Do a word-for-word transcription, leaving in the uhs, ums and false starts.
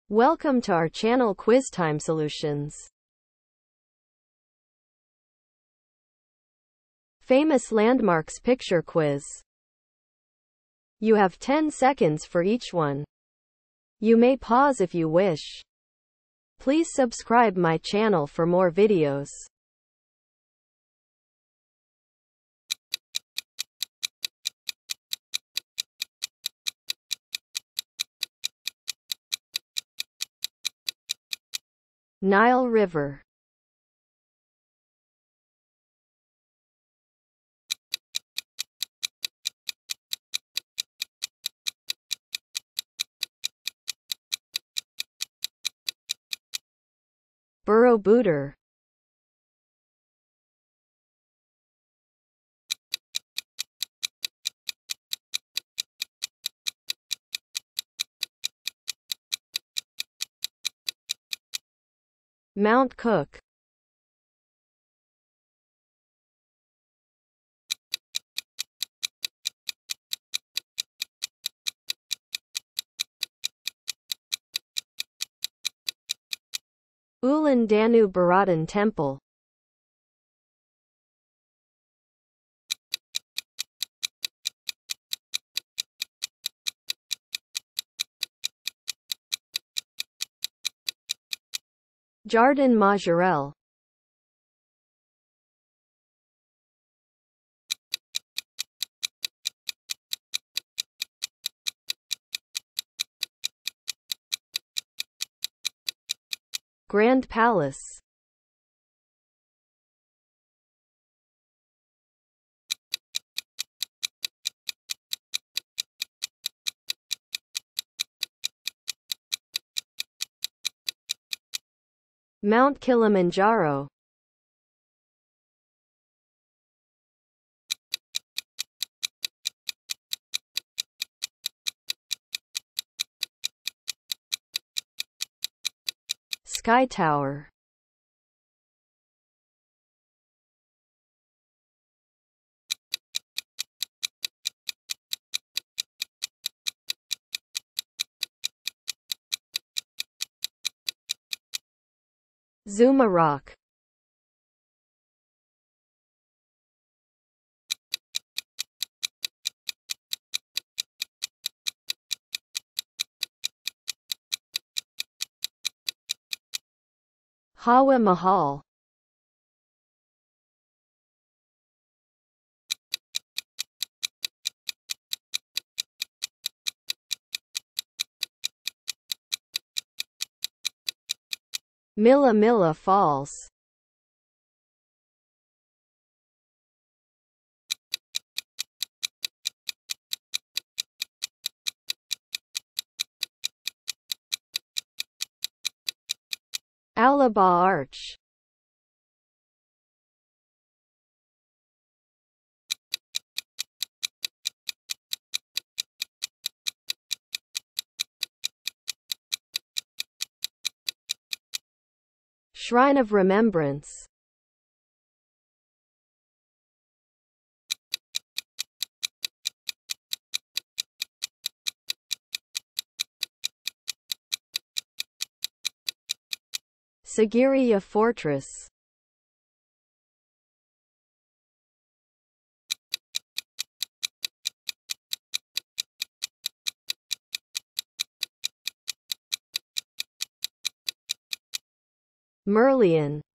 Welcome to our channel Quiz Time Solutions. Famous Landmarks Picture Quiz. You have ten seconds for each one. You may pause if you wish. Please subscribe my channel for more videos. Nile River. Borobudur. Mount Cook. Ulan Danu Baradan Temple. Jardin Majorelle. Grand Palace. Mount Kilimanjaro. Sky Tower. Zuma Rock. Hawa Mahal. Milla Milla Falls. Alaba Arch. Shrine of Remembrance. Sigiriya Fortress. Merlion.